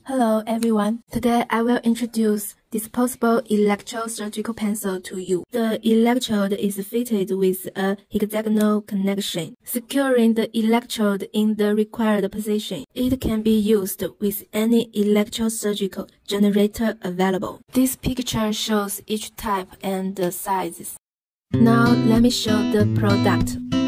Hello everyone. Today I will introduce disposable electrosurgical pencil to you. The electrode is fitted with a hexagonal connection, securing the electrode in the required position. It can be used with any electrosurgical generator available. This picture shows each type and the sizes. Now let me show the product.